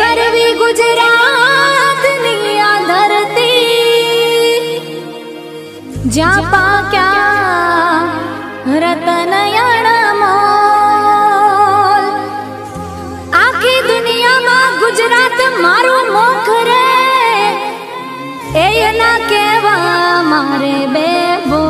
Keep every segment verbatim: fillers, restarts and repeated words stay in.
अरवी गुजरात निया धरती ज्या पाक्या रतन मोल आखी दुनिया में गुजरात मारू मुख रे ए ना केवा मारे बेबो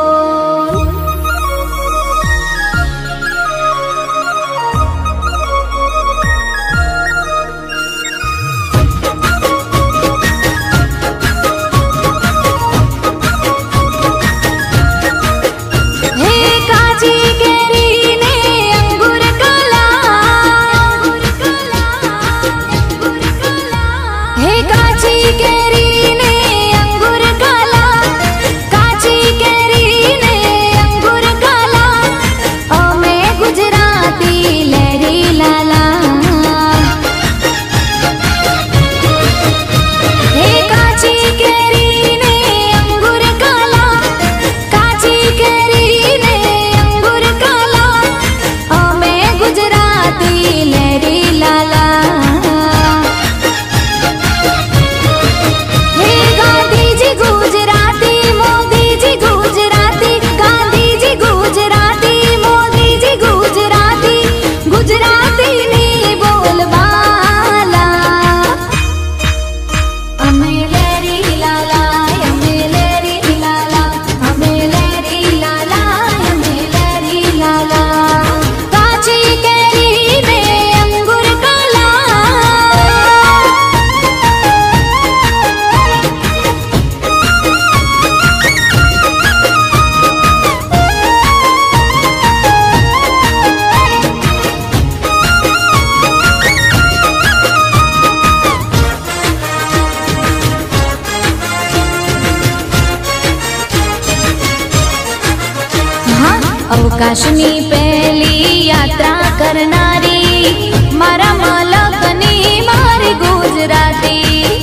अवकाशनी पहली यात्रा करनारी मारा मलकनी मारी गुजराती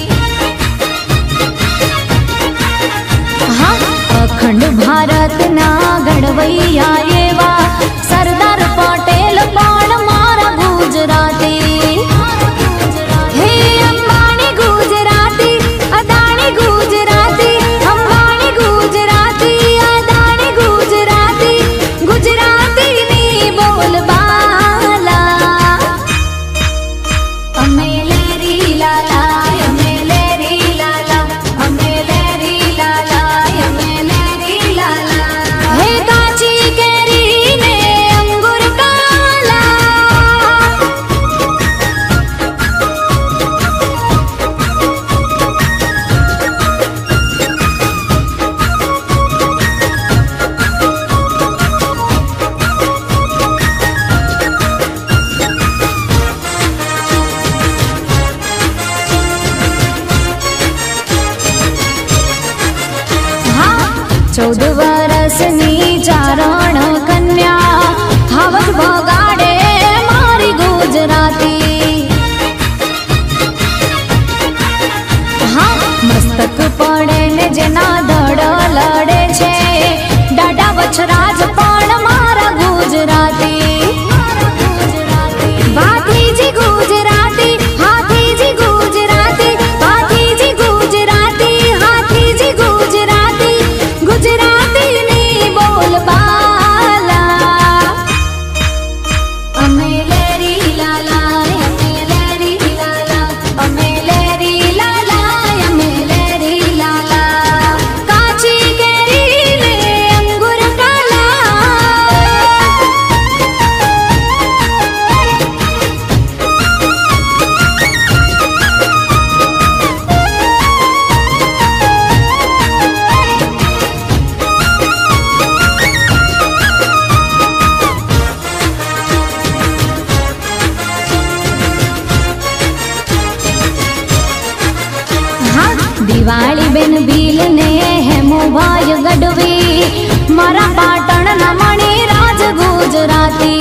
हाँ अखंड भारत ना घड़वैया एवा सरदार पटेल पण मारा गुजराती हे अंबानी गुजराती अदानी गुजराती अंबानी गुजराती अदानी गुजराती गुजराती नी बोल बाला अमे लेरी लाला अमे लेरी लाला अमे लेरी लाला अमे लेरी लाला हे काची केरी ने अंगूर काला चौदह वर्षनी चारण कन्या हावक भगाड़े मारी गुजराती हाँ मस्तक पड़े ने जेना धड़ लड़े छे डाडा वछराज पण मारा गुजराती भातीजी गुजराती हाथीजी गुजराती भातीजी गुजराती हाथीजी गुजराती गुजराती नी बोल बाला अमे लेरी लाला अमे लेरी लाला अमे लेरी लाला अमे लेरी लाला काची केरी ने अंगूर काला दिवाली बेन भील ने हेमो भाई गढ़वी मारा पाटण न मणि राज गुजराती